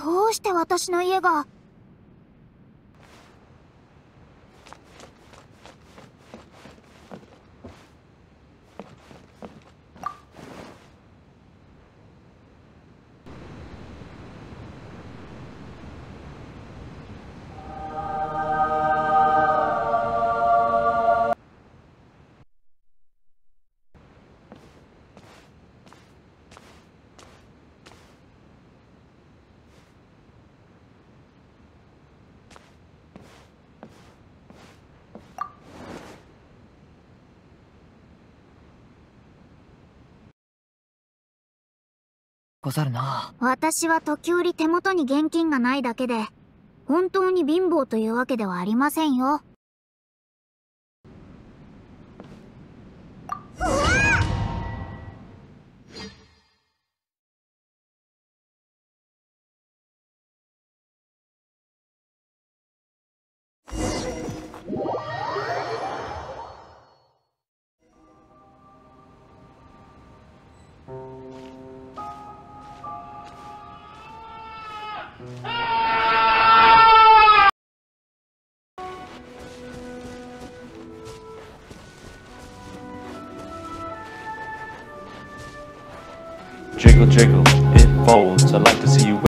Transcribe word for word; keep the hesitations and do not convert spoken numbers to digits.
どうして私の家が。 ござるな。 私は時折手元に現金がないだけで、本当に貧乏というわけではありませんよ。 Jiggle, jiggle, it folds. I like to see you